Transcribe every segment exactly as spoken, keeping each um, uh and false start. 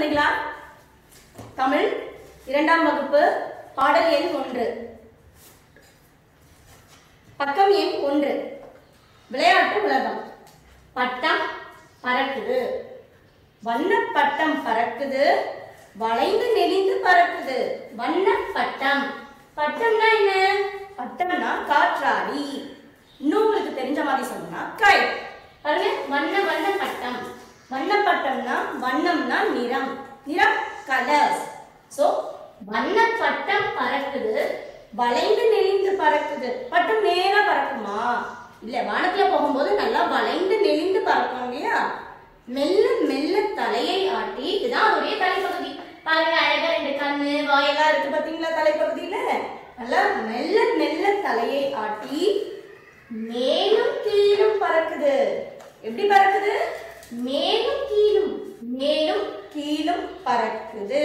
குழந்தைகளா, தமிழ் இரண்டாம் வகுப்பு பாடல் எண் ஒன்று, பக்கம் எண் ஒன்று. விளையாட்டு உலகம். பட்டம் பறக்குது, வண்ண பட்டம் பறக்குது, வளைந்து நெளிந்து பறக்குது. வண்ண பட்டம். பட்டம்னா என்ன? பட்டம்னா காற்றாடி. இன்னும் உங்களுக்கு தெரிஞ்ச மாதிரி சொன்னா கை. பாருங்க, வண்ண வண்ண பட்டம். வண்ண பட்டம்னா வண்ணம்னா நிறம், நிறம் கலர்ஸ். சோ வண்ண பட்டம் பறக்குது, வளைந்து நெளிந்து பறக்குது. பட்டம் நேரா பறக்குமா? இல்ல, வானத்துல போகும்போது நல்லா வளைந்து நெளிந்து பறக்கும் இல்லையா? மெல்ல மெல்ல தலையை ஆட்டி, இதுதான் அதோடைய தலைப்பகுதி. பாருங்க, அழகா ரெண்டு கண்ணு வாயெல்லாம் இருக்கு பாத்தீங்களா தலைப்பகுதியில. நல்லா மெல்ல மெல்ல தலையை ஆட்டி மேலும் கீழும் பறக்குது. எப்படி பறக்குது? மேலும் கீழும், மேலும் கீழும் பறக்குது.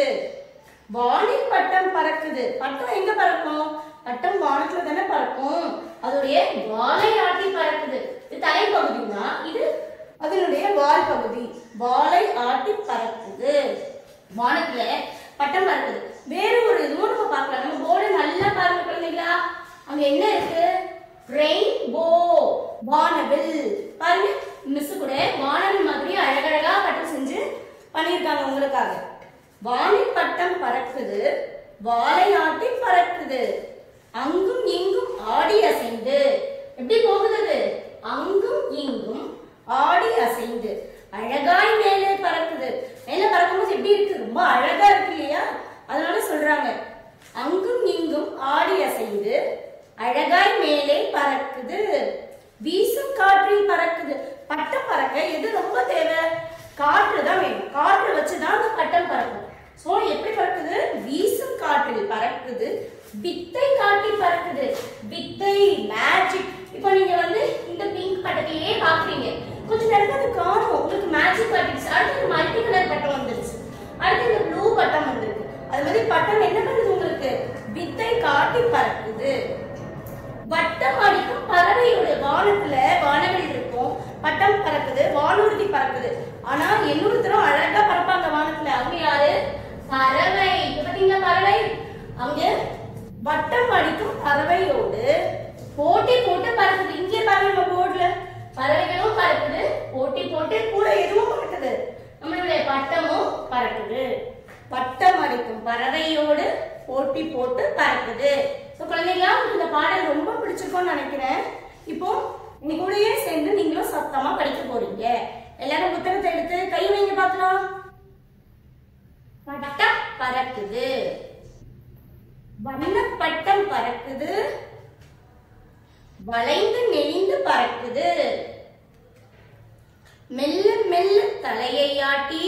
வானில் பட்டம் பறக்குது. பட்டம் எங்க பறக்கும்? பட்டம் வானத்துல தானே பறக்கும். அதோடைய வாலை ஆட்டி பறக்குது. இது தலைப்பகுதினா, இது அதனுடைய வால் பகுதி. வாலை ஆட்டி பறக்குது. வானத்துல பட்டம் பறக்குது. வேற ஒரு இதுவும் நம்ம பார்க்கலாம். நம்ம போர்டு நல்லா பாருங்க குழந்தைங்களா. அங்க என்ன இருக்கு? ரெயின்போ, வானவில். பாருங்க, மிஸ் கூட வானவில் மாதிரி அழகழகா பட்டம் செஞ்சு பண்ணியிருக்காங்க உங்களுக்காக. வானில் பட்டம் பறக்குது, வாலை ஆட்டி பறக்குது, அங்கும் இங்கும் ஆடி அசைந்து. எப்படி போகுது? அங்கும் இங்கும் ஆடி அசைந்து. அழகாய் மேலே பறக்குது. மேலே பறக்கும்போது எப்படி இருக்கு? ரொம்ப அழகா இருக்கு இல்லையா? அதனால சொல்றாங்க அங்கும் இங்கும் ஆடி அசைந்து அழகாய் மேலே பறக்குது. வீசும் காற்றில் பறக்குது. பட்டம் பறக்க எது ரொம்ப தேவை? காற்று தான் வேணும். காற்று வச்சுதான் அந்த பட்டம் பறக்கும். சோ எப்படி பறக்குது? வீசும் காற்றில் பறக்குது, வித்தை காட்டி பறக்குது. வித்தை, மேஜிக். இப்போ நீங்க வந்து இந்த பிங்க் பட்டத்தையே பாக்குறீங்க, கொஞ்ச நேரத்துல அது காணும், உங்களுக்கு மேஜிக் காட்டிடுச்சு. அடுத்து மல்டி கலர் பட்டம் வந்துருச்சு, அடுத்து இந்த ப்ளூ பட்டம் வந்திருக்கு. அது மாதிரி பட்டம் என்ன பண்ணுது? உங்களுக்கு வித்தை காட்டி பறக்குது. வட்டம் அடிக்கும் பறவையோட. வானத்துல வானவில் இருக்கும், பட்டம் பறக்குது, வானூர்தி பறக்குது. ஆனா இன்னொருத்தரும் அழகா பறப்பாங்க வானத்துல. அவங்க யாரு? பறவை. பாத்தீங்களா பறவை? அவங்க வட்டம் அடிக்கும் பறவையோடு போட்டி போட்டு பறக்குது. இங்கே பாருங்க, நம்ம போர்டுல பறவைகளும் பறக்குது, போட்டி போட்டு கூட எதுவும் பறக்குது, நம்மளுடைய பட்டமும் பறக்குது. பட்டம் அடிக்கும் பறவையோடு போட்டி போட்டு பறக்குது. குழந்தைங்களா, இந்த பாடல் ரொம்ப பிடிச்சிருக்கும்னு நினைக்கிறேன். இப்போ நீ கூடயே சேர்ந்து நீங்களும் சத்தமா படிக்க போறீங்க. எல்லாரும் புத்தகத்தை எடுத்து கை வைங்க பார்க்கலாம். பட்டம் பறக்குது, வண்ண பட்டம் பறக்குது, வளைந்து நெளிந்து பறக்குது, மெல்ல மெல்ல தலையை ஆட்டி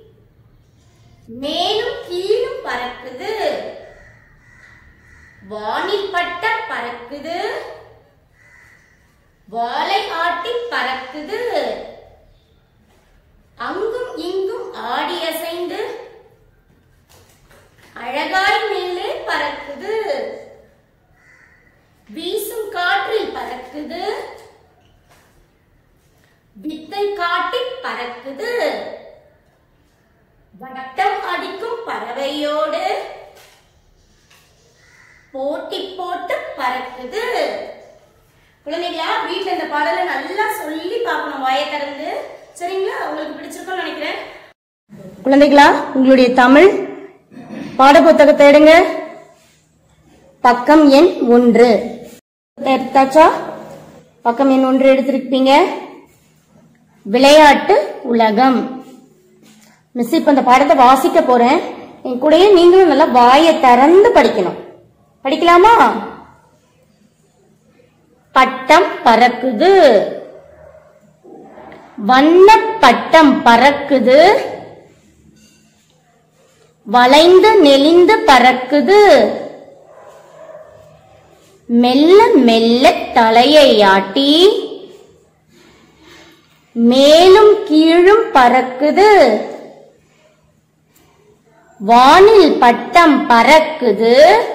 மேலும் கீழும் பறக்குது. வானில் பட்டம் பறக்குது, வாலை ஆட்டி பறக்குது, அங்கும் இங்கும் ஆடி அசைந்து அழகாய் மேலே பறக்குது. வீசும் காற்றில் பறக்குது, வித்தை காட்டி பறக்குது, வட்டம் அடிக்கும் பறவையோடு போட்டி போட்டு பறக்குது. குழந்தைகளா, வீட்டுல இந்த பாடலை நல்லா சொல்லி பார்க்கணும் வாயை திறந்து. சரிங்களா? உங்களுக்கு பிடிச்சிருக்கும்னு நினைக்கிறேன். குழந்தைகளா, உங்களுடைய தமிழ் பாட புத்தகத்தை எடுங்க. பக்கம் எண் ஒன்று எடுத்தாச்சா? பக்கம் எண் ஒன்று எடுத்திருப்பீங்க. விளையாட்டு உலகம். மிஸ் இப்ப இந்த பாடத்தை வாசிக்க போறேன். என் கூடயே நீங்களும் நல்லா வாயை திறந்து படிக்கணும். படிக்கலாமா? பட்டம் பறக்குது, வண்ண பட்டம் பறக்குது, வளைந்து நெளிந்து பறக்குது, மெல்ல மெல்ல தலையை ஆட்டி மேலும் கீழும் பறக்குது. வானில் பட்டம் பறக்குது,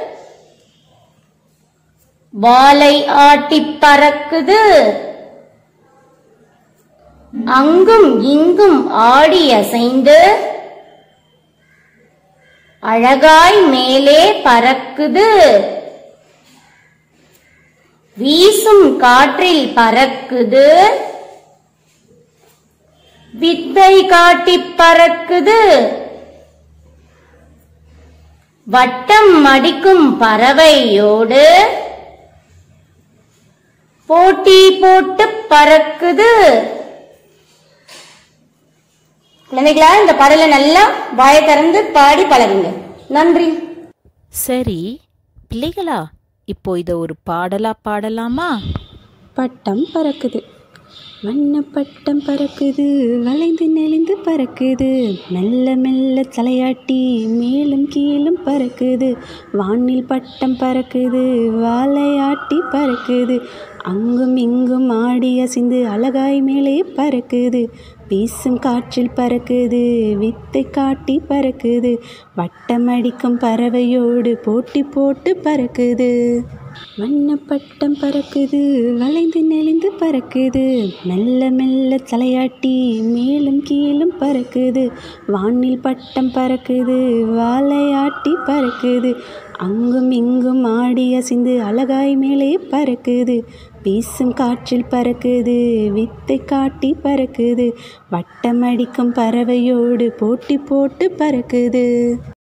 வாலை ஆட்டி பறக்குது, அங்கும் இங்கும் ஆடி அசைந்து அழகாய் மேலே பறக்குது. வீசும் காற்றில் பறக்குது. வித்தை காட்டி பறக்குது. வட்டம் அடிக்கும் பறவையோடு போட்டி போட்டு பறக்குது. குழந்தைகளா, இந்த பாடலை நல்லா வாயை திறந்து பாடி பழகுங்க. நன்றி. சரி பிள்ளைகளா, இப்போ இதை ஒரு பாடலா பாடலாமா? பட்டம் பறக்குது, வண்ணப்பட்டம் பறக்குது, வளைந்து நெளிந்து பறக்குது, மெல்ல மெல்ல தலையாட்டி மேலும் கீழும் பறக்குது, வானில் பட்டம் பறக்குது, வாலையாட்டி பறக்குது, அங்கும் இங்கும் ஆடி அசைந்து அழகாய் மேலே பறக்குது, வீசும் காற்றில் பறக்குது, வித்தை காட்டி பறக்குது, வட்டம் அடிக்கும் பறவையோடு போட்டி போட்டு பறக்குது. வண்ணப்பட்டம் பறக்குது, வளைந்து நெளிந்து பறக்குது, மெல்ல மெல்ல தலையாட்டி மேலும் கீழும் பறக்குது, வானில் பட்டம் பறக்குது, வாலையாட்டி பறக்குது, அங்கும் இங்கும் ஆடி அசைந்து அழகாய் மேலே பறக்குது, வீசும் காற்றில் பறக்குது, வித்தை காட்டி பறக்குது, வட்டம் அடிக்கும் பறவையோடு போட்டி போட்டு பறக்குது.